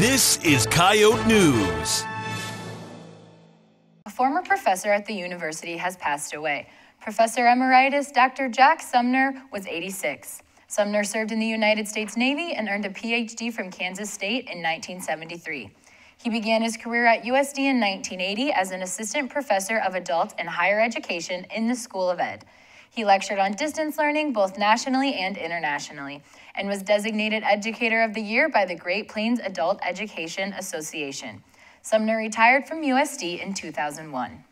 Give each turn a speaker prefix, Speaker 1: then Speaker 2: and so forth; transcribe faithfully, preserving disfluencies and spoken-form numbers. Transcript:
Speaker 1: This is Coyote News.
Speaker 2: A former professor at the university has passed away. Professor Emeritus Doctor Jack Sumner was eighty-six. Sumner served in the United States Navy and earned a P H D from Kansas State in nineteen seventy-three. He began his career at U S D in nineteen eighty as an assistant professor of adult and higher education in the School of Ed. He lectured on distance learning both nationally and internationally, and was designated Educator of the Year by the Great Plains Adult Education Association. Sumner retired from U S D in two thousand one.